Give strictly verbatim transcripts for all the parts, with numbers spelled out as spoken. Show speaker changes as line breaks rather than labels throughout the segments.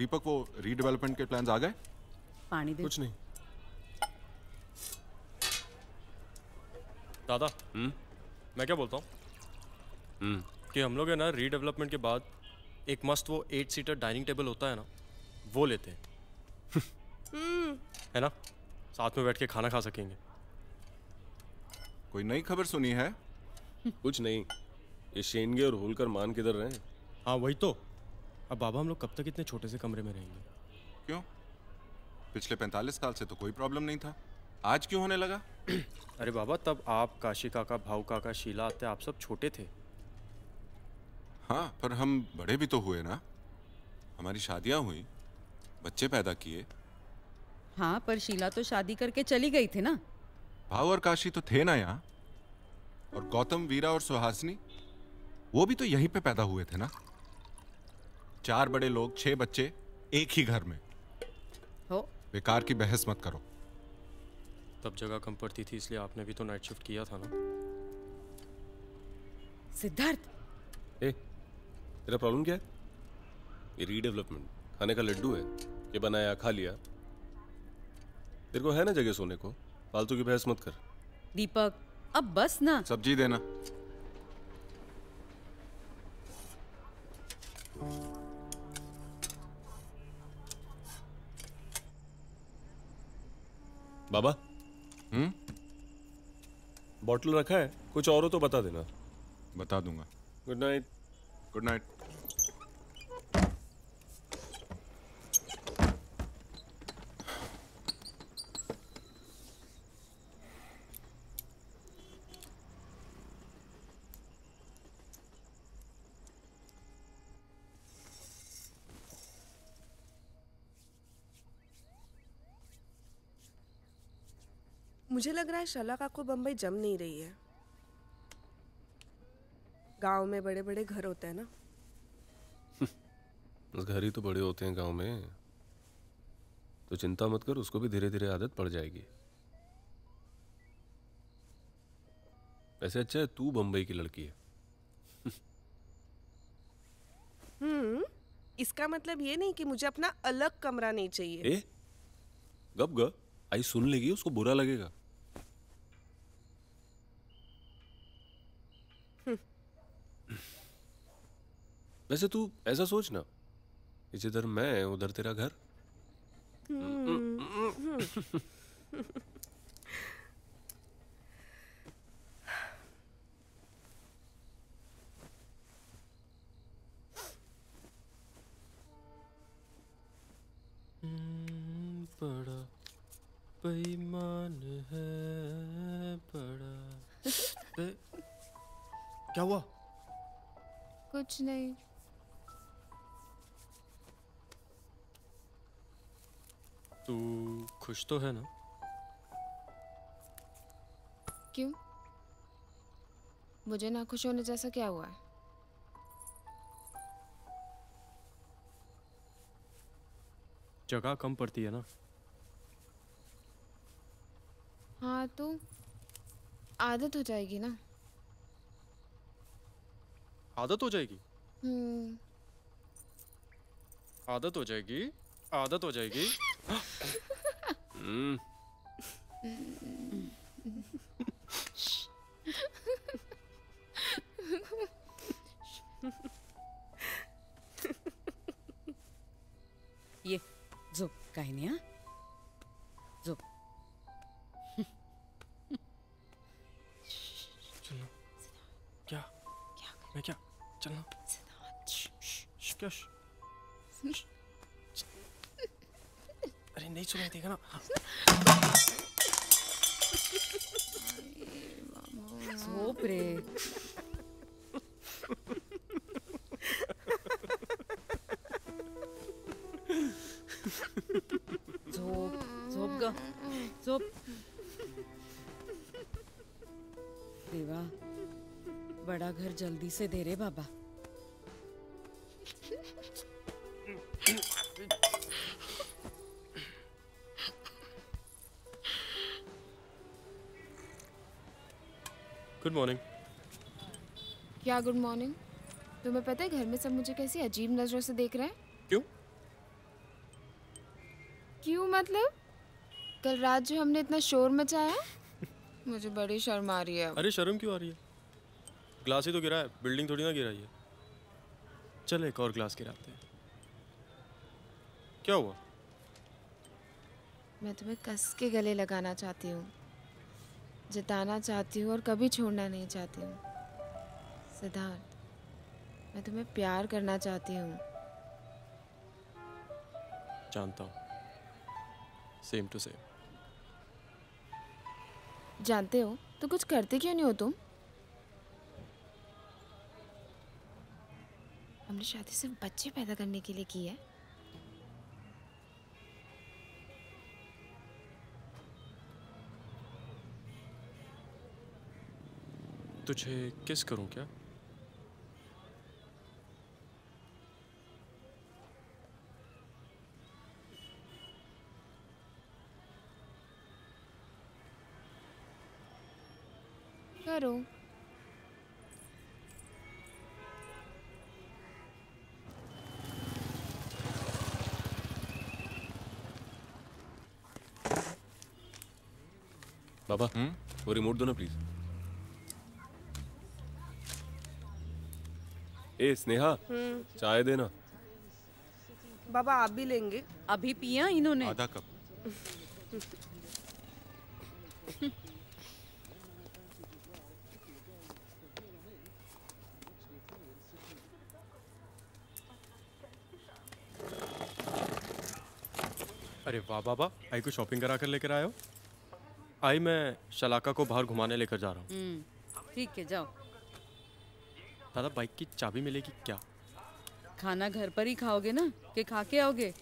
दीपक, वो रीडेवलपमेंट के प्लान्स आ गए?
पानी दे।
कुछ नहीं दादा।
हम्म
मैं क्या बोलता हूँ
हम्म
कि हम लोग है ना रीडेवलपमेंट के बाद एक मस्त वो एट सीटर डाइनिंग टेबल होता है ना, वो लेते हैं है ना, साथ में बैठ के खाना खा सकेंगे।
कोई नई खबर सुनी है?
कुछ नहीं, ये शेनगे और होलकर मान किधर रहे हैं?
हाँ वही तो। अब बाबा हम लोग कब तक इतने छोटे से कमरे में रहेंगे?
क्यों? पिछले पैंतालीस साल से तो कोई प्रॉब्लम नहीं था, आज क्यों होने लगा?
अरे बाबा, तब आप, काशी काका, भाऊ काका, शीला आते, आप सब छोटे थे।
हाँ, पर हम बड़े भी तो हुए ना। हमारी शादियां हुई, बच्चे पैदा किए।
हाँ, पर शीला तो शादी करके चली गई थी ना।
भाव और काशी तो थे ना यहाँ। और गौतम, वीरा और सुहासिनी, वो भी तो यहीं पे पैदा हुए थे ना। चार बड़े लोग, छह बच्चे, एक ही घर में।
हो
बेकार की बहस मत करो।
तब जगह कम पड़ती थी, इसलिए आपने भी तो नाइट शिफ्ट किया था ना।
सिद्धार्थ,
ए, तेरा प्रॉब्लम क्या है? ये रीडेवलपमेंट खाने का लड्डू है, ये बनाया खा लिया। तेरे को है ना जगह सोने को, फालतू की बहस मत कर।
दीपक अब बस ना।
सब्जी देना।
बाबा,
हम्म
बॉटल रखा है, कुछ और हो तो बता देना।
बता दूंगा।
Good night.
Good night.
मुझे लग रहा है शलाका को बम्बई जम नहीं रही है। गांव में बड़े बड़े घर होते हैं ना।
बस घर ही तो बड़े होते हैं गांव में, तो चिंता मत कर, उसको भी धीरे धीरे आदत पड़ जाएगी। ऐसे अच्छा है तू बम्बई की लड़की है।
हम्म इसका मतलब ये नहीं कि मुझे अपना अलग कमरा नहीं चाहिए।
ए, गप ग, आई सुन लेगी, उसको बुरा लगेगा। वैसे तू ऐसा सोच ना, जिधर मैं उधर तेरा घर।
बड़ा बेईमान है बड़ा। बे... क्या हुआ?
कुछ नहीं।
तू खुश तो है ना?
क्यों? मुझे ना खुश होने जैसा क्या हुआ है?
जगह कम पड़ती है ना।
हाँ तो आदत हो जाएगी ना।
आदत हो जाएगी।
हम्म
आदत हो जाएगी। आदत हो जाएगी।
हम्म
ये झोप काही नाही। हाँ झोप।
चलो। क्या?
क्या कर?
मैं क्या? चलना। क्या? अरे नहीं सुनाई देगा ना।
झोप रे। झोप झोप ग झोप। देवा, बड़ा घर जल्दी से दे रे बाबा।
Good morning.
क्या गुड मॉर्निंग? तुम्हें पता है घर में सब मुझे कैसी अजीब नजरों से देख रहे हैं?
क्यों?
क्यों मतलब? कल रात जो हमने इतना शोर मचाया, मुझे बड़ी शर्म आ रही है।
अरे शर्म क्यों आ रही है? ग्लास ही तो गिरा है, बिल्डिंग थोड़ी ना गिराई है। चल एक और ग्लास गिराते हैं। क्या हुआ?
मैं तुम्हें कस के गले लगाना चाहती हूँ, जिताना चाहती हूँ और कभी छोड़ना नहीं चाहती हूँ। सिद्धार्थ, मैं तुम्हें प्यार करना चाहती हूँ।
जानता हूँ, सेम टू सेम।
जानते हो तो कुछ करते क्यों नहीं हो तुम? हमने शादी सिर्फ बच्चे पैदा करने के लिए की है।
तुझे किस करूं क्या?
करो।
बाबा, वो रिमोट दो ना प्लीज। ए स्नेहा, चाय देना।
बाबा आप भी लेंगे?
अभी पिया इन्होंने?
आधा कप।
अरे वाह बाबा, आई को शॉपिंग करा कर लेकर आए हो। आई मैं शलाका को बाहर घुमाने लेकर जा रहा हूँ।
ठीक है जाओ।
दादा बाइक की चाबी मिलेगी क्या?
खाना घर पर ही खाओगे ना कि खा के आओगे?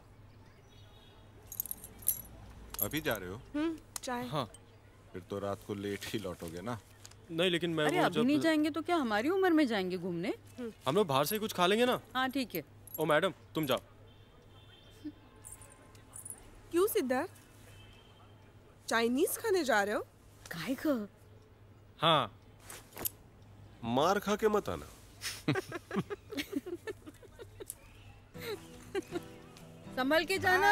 अभी जा रहे हो?
हम्म चाय।
हाँ।
फिर तो रात को लेट ही लौटोगे ना?
नहीं लेकिन मैं
अरे
वो
अभी
जब
नहीं जाएंगे तो क्या हमारी उम्र में जाएंगे घूमने?
हम लोग बाहर से ही कुछ खा लेंगे ना।
हाँ ठीक है।
ओ मैडम तुम जाओ।
क्यों सिद्धार्थ, चाइनीज खाने जा रहे हो?
काय का?
हाँ।
मार खा के मत आना।
संभल के जाना।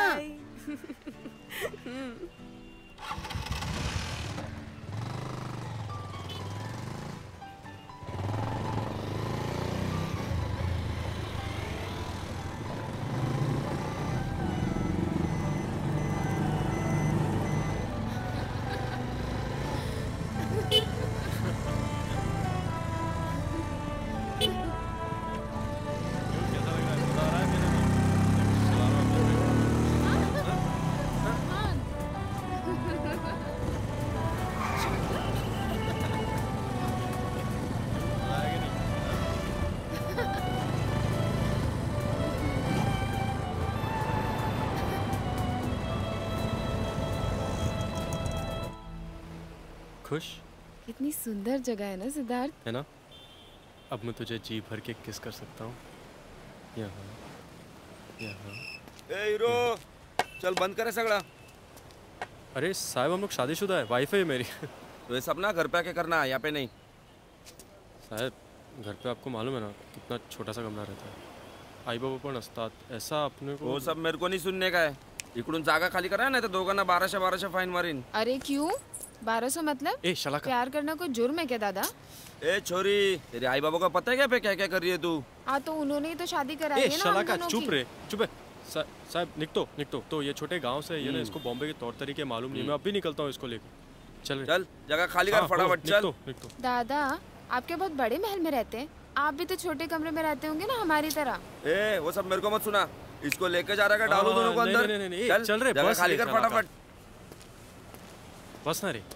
खुश?
कितनी सुंदर जगह है ना सिद्धार्थ?
है ना? अब मैं तुझे जी भर के किस कर सकता हूँ। यहाँ, यहाँ।
ए हीरो, चल बंद करे सगड़ा।
अरे साहब हम लोग शादीशुदा है, वाइफ है मेरी।
तो ये सब ना घर पे आके करना है, यहाँ पे नहीं।
साहब घर पे आपको मालूम है ना कितना छोटा सा कमरा रहता है। आई बाबा पण असतात, ऐसा अपने को।
वो सब मेरे को नहीं सुनने का है। इकडून जागा खाली करा ना, तो दोघांना बाराशे बाराशे फाइन मारीन।
अरे क्यों? बारह सौ मतलब?
ए शलाका,
प्यार करना कोई जुर्म है क्या दादा?
ए छोरी, तेरे आई बाबा को पता है क्या पे क्या क्या कर रही है तू?
हाँ तो उन्होंने ही तो शादी कराई
ए
है ना हम
शलाका
दोनों
चुप
की।
रे, चुप है। सा- साहब निकतो निकतो तो ये छोटे गांव से ये ना, इसको बॉम्बे के तौर तरीके मालूम नहीं। मैं अब भी निकलता हूँ इसको लेकर। चल रे।
चल जगह खाली कर
हाँ,
फटाफट
हो,
चल।
निकतो, निकतो।
दादा आपके बहुत बड़े महल में रहते हैं, आप भी तो छोटे कमरे में रहते होंगे ना हमारी तरह।
ए वो सब मेरे को मत सुना, इसको लेके जा रहा है, डालो
हाँ,
दोनों को
नहीं,
अंदर।
नहीं, नहीं, नहीं, ए,
चल
चल रे,
जगह
बस
खाली
रे,
कर
शलाका।
फटाफट।
बस ना रे।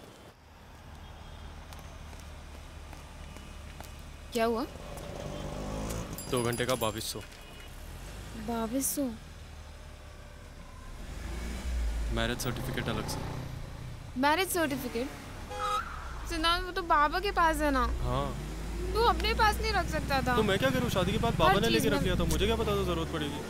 क्या हुआ?
दो घंटे का बाईस सौ।
बाईस सौ?
मैरिज सर्टिफिकेट अलग से।
Marriage certificate? सिद्धार्थ वो तो बाबा के पास है ना,
हाँ
तू अपने पास नहीं रख सकता था?
तो मैं क्या करूँ, शादी के बाद बाबा ने
चीज़
लेके रख
में-
लिया था, मुझे क्या पता था जरूरत पड़ेगी।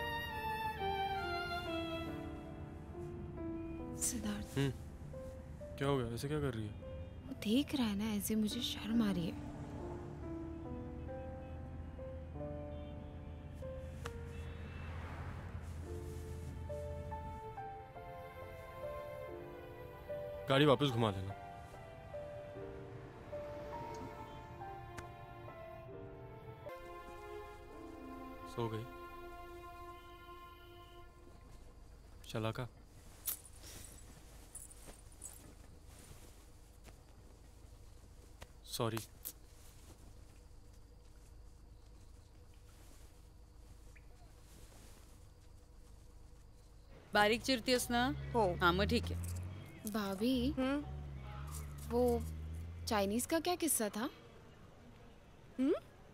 सिद्धार्थ
हम्म क्या हो गया? ऐसे क्या कर रही है?
वो देख रहा है ना, ऐसे मुझे शर्म आ रही है।
गाड़ी वापस घुमा लेना। सो गई शलाका? सॉरी।
बारीक चिरतीयस ना?
हो।
हाँ मग ठीक है।
भाभी,
हम्म
वो चाइनीज का क्या किस्सा था?
हम्म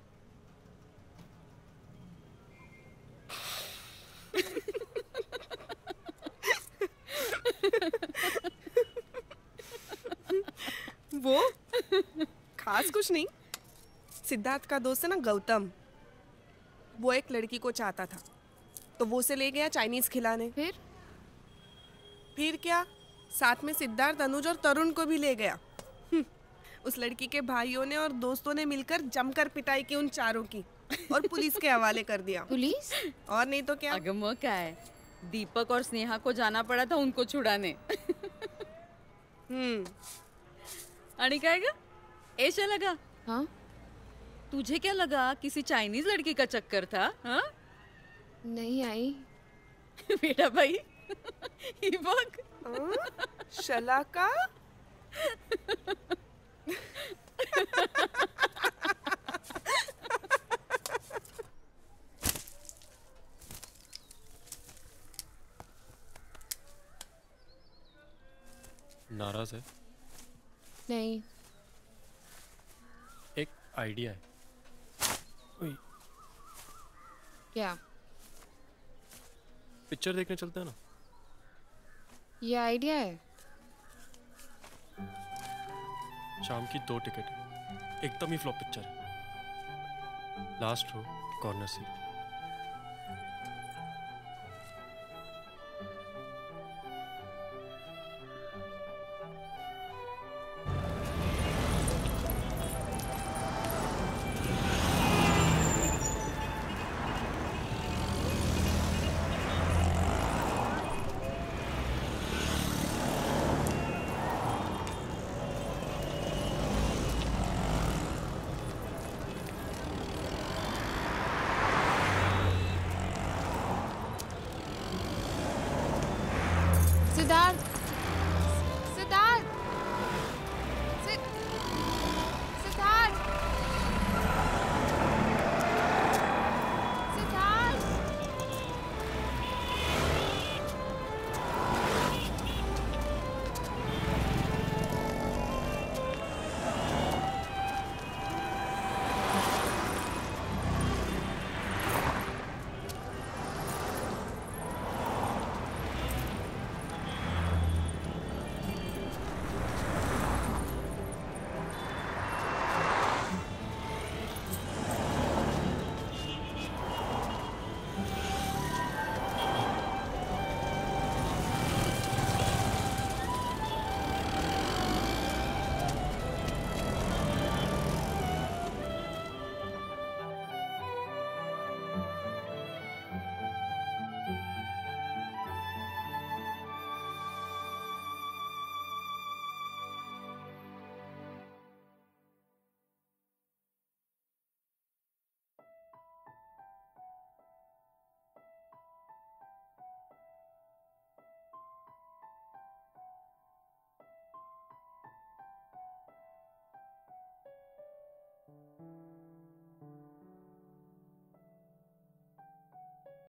वो खास कुछ नहीं। सिद्धार्थ का दोस्त है ना गौतम, वो एक लड़की को चाहता था तो वो उसे ले गया चाइनीज खिलाने।
फिर
फिर क्या, साथ में सिद्धार्थ, अनुज और तरुण को भी ले गया। हम्म, उस लड़की के भाइयों ने और दोस्तों ने मिलकर जमकर पिटाई की उन चारों की और पुलिस के हवाले कर दिया।
पुलिस?
और नहीं तो क्या।
अगं मग काय, दीपक और स्नेहा को जाना पड़ा था उनको छुड़ाने।
हम्म
आणि काय ग ए शलाका,
हाँ?
तुझे क्या लगा किसी चाइनीज लड़की का चक्कर था? हाँ
नहीं आई।
बेटा भाई ही बघ
शलाका।
नाराज है?
नहीं।
एक आइडिया है। ओए,
क्या?
पिक्चर देखने चलते हैं ना?
ये आइडिया है?
शाम की दो टिकट है, एकदम ही फ्लॉप पिक्चर है। Last row, corner seat.
Siddharth,